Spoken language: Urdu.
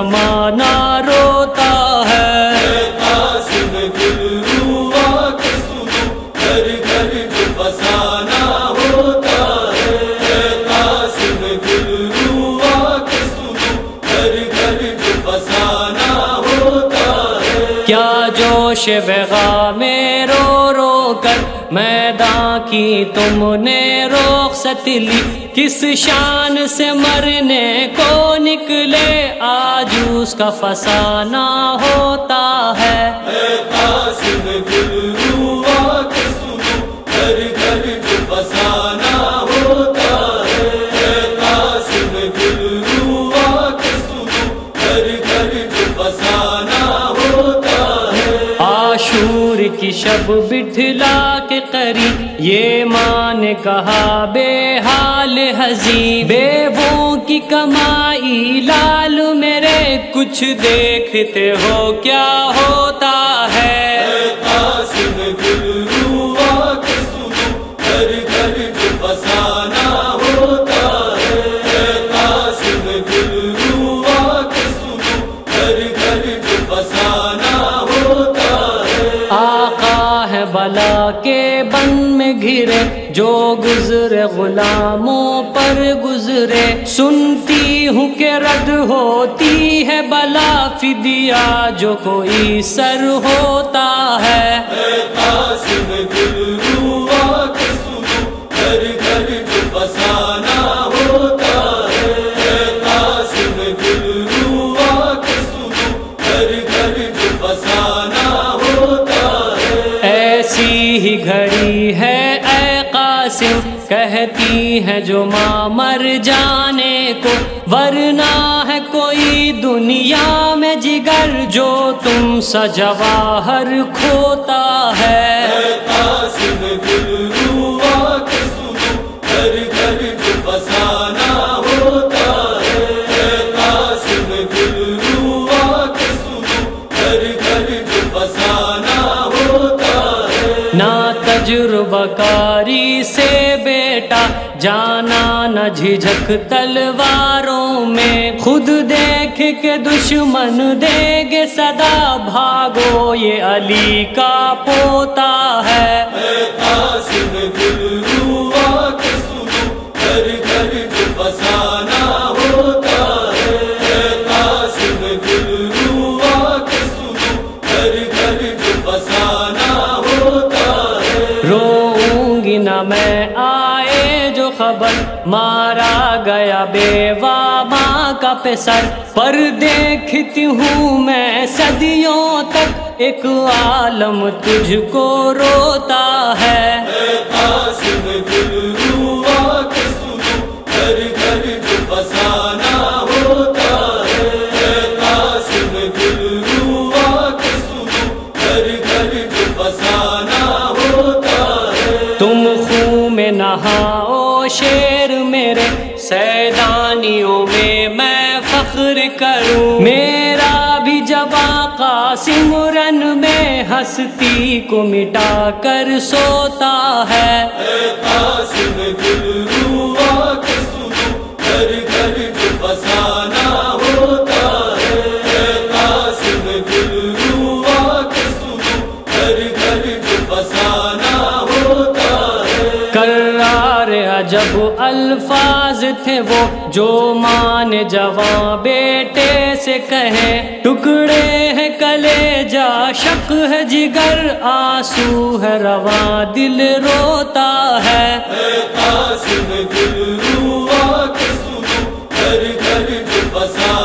زمانہ روتا ہے۔ قاسم دل روا کے سنو، گھر گھر جو فسانہ ہوتا ہے۔ قاسم دل روا کے سنو، گھر گھر جو فسانہ ہوتا ہے۔ کیا جوش وغا میں رو رو کر میدان کی تم نے رخصت لی، کس شان سے مرنے کو نکلے آج اس کا فسانہ ہوتا ہے۔ قاسم دل روا کے سنو، گھر گھر جو فسانہ ہوتا ہے۔ قاسم دل روا کے سنو، گھر گھر جو فسانہ ہوتا ہے۔ عاشور کی شب بٹھلا کے قریب یہ ماں نے کہا بے حال حزین، بیووں کی کمائی لال میرے کچھ دیکھتے ہو کیا ہوتا ہے۔ قاسم دل روا کے سنو، گھر گھر جو فسانہ ہوتا ہے۔ قاسم دل روا کے سنو، گھر گھر جو فسانہ ہوتا ہے۔ آقا ہے بلا کے بن میں گھرے، جو گزرے غلاموں پر گزرے، سنتی ہوں کہ رد ہوتی ہے بلا فدیہ جو کوئی سر ہوتا ہے۔ قاسم دل روا کے سنو، گھر گھر جو فسانہ ہوتا ہے۔ قاسم دل روا کے سنو، گھر گھر جو فسانہ ہوتا ہے۔ ایسی ہی گھڑی ہے اے قاسم، کہتی ہے جو ماں مر جانے کو، ورنہ ہے کوئی دنیا میں جگر جو تم سا جواہر کھوتا ہے۔ قاسم دل روا کے سنو، گھر گھر جو فسانہ ہوتا ہے۔ قاسم دل روا کے سنو، گھر گھر جو فسانہ ہوتا ہے۔ نہ تجربہ کاری سے بیٹا جانا نہ جھجک تلواروں میں، خود دیکھ کے دشمن دے گے صدا بھاگو یہ علی کا پوتا ہے۔ قاسم دل روا کے سنو، گھر گھر جو فسانہ ہوتا ہے۔ قاسم دل روا کے سنو، گھر گھر جو فسانہ ہوتا ہے۔ روؤں گی نہ میں آئے جو خبر مارا گیا بیوہ ماں کا پسر، پر دیکھتی ہوں میں صدیوں تک ایک عالم تجھ کو روتا ہے۔ قاسم دل روا کے سنو، گھر گھر جو فسانہ ہوتا ہے۔ قاسم دل روا کے سنو، گھر گھر جو فسانہ ہوتا ہے۔ تم خون میں نہاؤ شیر میرے، سیدانیوں میں فخر کروں، میرا بھی جواں قاسم رن میں ہستی کو مٹا کر سوتا ہے۔ قاسم دل روا کے سنو، گھر گھر جو فسانہ ہوتا ہے۔ قاسم دل روا کے سنو، گھر گھر جو فسانہ ہوتا ہے۔ کرار عجب الفاظ تھے وہ جو ماں نے جواں بیٹے سے کہے، ٹکڑے ہیں کلیجہ شق ہے جگر، آنسو ہے رواں دل روتا ہے۔ قاسم دل روا کے سنو، گھر گھر جو فسانہ